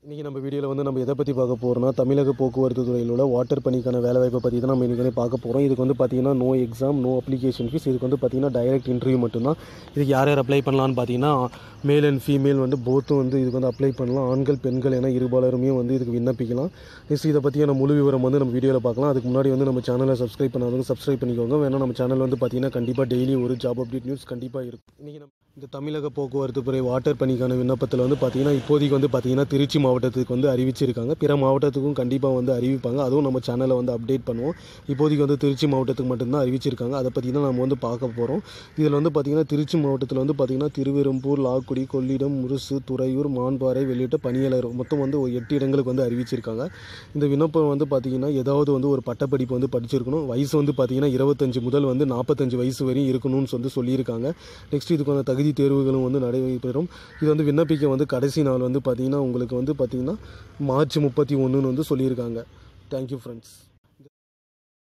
இன்றைக்கி நம்ம வீடியோவில் வந்து நம்ம எதை பற்றி பார்க்க போகிறோம்னா தமிழக போக்குவரத்து துறையில் உள்ள வாட்டர் பணிக்கான வேலைவாய்ப்பை பற்றி தான் நம்ம இன்றைக்கி பார்க்க போகிறோம். இதுக்கு வந்து பார்த்திங்கன்னா no exam, no application fees. இதுக்கு வந்து பார்த்திங்கன்னா டைரக்ட் இன்டர்வியூ மட்டும்தான். இதுக்கு யார் யார் அப்ளை பண்ணலான்னு பார்த்தீங்கன்னா மேல் அண்ட் ஃபீமேல் வந்து போத்தும் வந்து இதுக்கு வந்து அப்ளை பண்ணலாம். ஆண்கள் பெண்கள் என இருபாலருமே வந்து இதுக்கு விண்ணப்பிக்கலாம். நெக்ஸ்ட் இதை பற்றியான முழு விவரம் வந்து நம்ம வீடியோவில் பார்க்கலாம். அதுக்கு முன்னாடி வந்து நம்ம சேனலை சப்ஸ்கிரைப் பண்ணாதவங்க சப்ஸ்கிரைப் பண்ணிக்கோங்க. வேணால் நம்ம சேனல் வந்து பார்த்திங்கன்னா கண்டிப்பாக டெய்லி ஒரு ஜாப் அப்டேட் நியூஸ் கண்டிப்பாக இருக்கும். இன்றைக்கி நம்ம இந்த தமிழக போக்குவரத்து துறை வாட்டர் பணிக்கான விண்ணப்பத்தில் வந்து பார்த்திங்கன்னா இப்போதைக்கு வந்து பார்த்திங்கன்னா திருச்சி மாவட்டத்துக்கு வந்து அறிவிச்சிருக்காங்க. பிற மாவட்டத்துக்கும் கண்டிப்பாக வந்து அறிவிப்பாங்க. அதுவும் நம்ம சேனலை வந்து அப்டேட் பண்ணுவோம். இப்போதைக்கு வந்து திருச்சி மாவட்டத்துக்கு மட்டும்தான் அறிவிச்சிருக்காங்க. அதை பற்றி தான் நம்ம வந்து பார்க்க போகிறோம். இதில் வந்து பார்த்திங்கன்னா திருச்சி மாவட்டத்தில் வந்து பார்த்திங்கன்னா திருவெரும்பூர், லால்குடி, கொள்ளிடம், முருசு, துறையூர், மான்பாறை வெளியிட்ட பணியாளர் மொத்தம் வந்து 8 இடங்களுக்கு வந்து அறிவிச்சிருக்காங்க. இந்த விண்ணப்பம் வந்து பார்த்திங்கன்னா ஏதாவது வந்து ஒரு பட்டப்படிப்பு வந்து படிச்சிருக்கணும். வயசு வந்து பார்த்திங்கன்னா 25 முதல் வந்து 45 வயசு வரையும் இருக்கணும்னு வந்து சொல்லியிருக்காங்க. நெக்ஸ்ட் இதுக்கான தகுதி தேர்வுகளும் வந்து நடைபெறும். இது வந்து விண்ணப்பிக்க வந்து கடைசி நாள் வந்து பார்த்திங்கன்னா உங்களுக்கு வந்து பார்த்திங்கன்னா மார்ச் 31 வந்து சொல்லியிருக்காங்க. Thank you friends.